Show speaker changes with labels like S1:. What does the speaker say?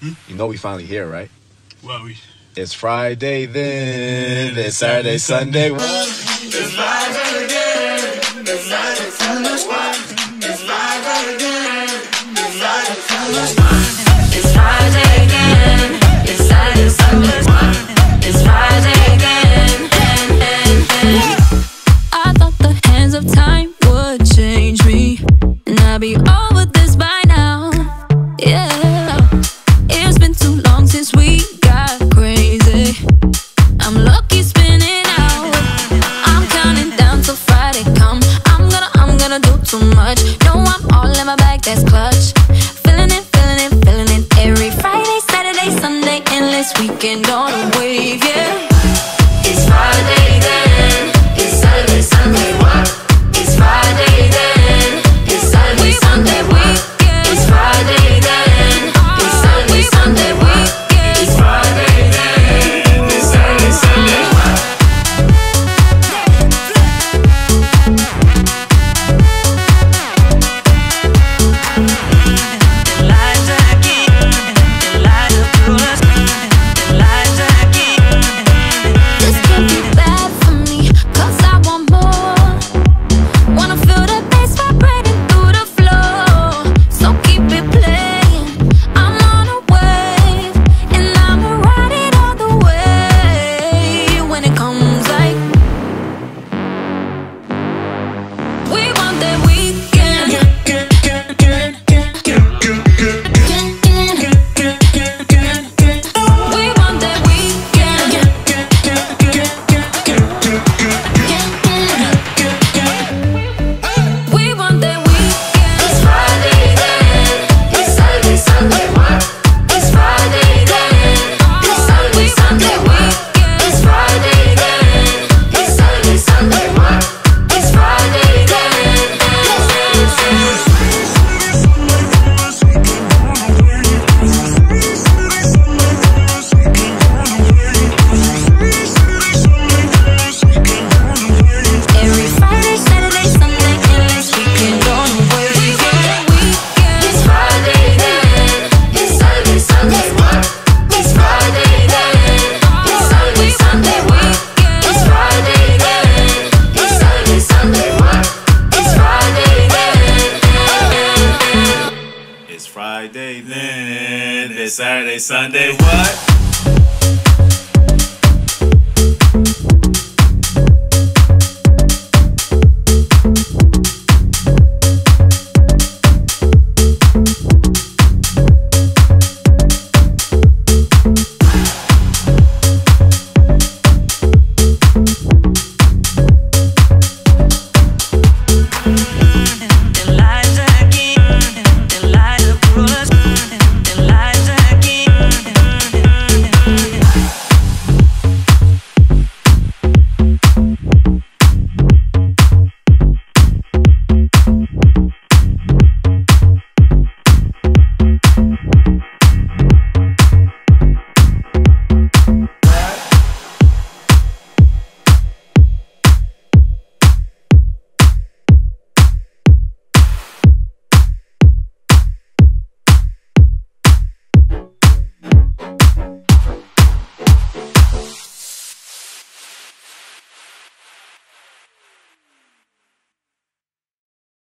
S1: You know we finally here, right?
S2: Well,
S1: It's Friday then, it's Saturday, Sunday.
S3: It's Friday again. It's Friday, Sunday. It's Friday again. It's Friday, Sunday. It's Friday again. It's Saturday, Sunday. It's Friday again.
S4: I thought the hands of time would change me, and I'd be over this by now. Yeah, it's been too long since we got crazy. I'm lucky spinning out. I'm counting down till Friday come. I'm gonna do too much. No, I'm all in my bag, that's clutch. Feeling it, feeling it, feeling it. Every Friday, Saturday, Sunday, endless weekend on a wave, yeah.
S3: It's Friday then. It's Saturday, Sunday. It's Friday then. It's Saturday, Sunday. It's Friday then. It's Saturday, Sunday. It's Friday then. It's Saturday, Sunday.
S4: This can't be bad for me, 'cause I want more. Wanna feel the bass vibrating through the floor. So keep it playing. I'm on a wave, and I'ma ride it all the way. When it comes like we want that weekend. We want that weekend. We want that weekend.
S3: It's Friday then. It's Saturday, Sunday. It's Friday then. It's Saturday, Sunday. It's Friday then. It's Saturday, Sunday. It's Friday then.
S4: Every Friday, Saturday, Sunday, endless weekend on the wave.
S3: It's Friday then. It's Saturday, Sunday. It's Friday then. It's Saturday, Sunday. It's Friday then. It's Saturday, Sunday. It's Friday then.
S2: it's Friday then. It's Saturday, Sunday. What?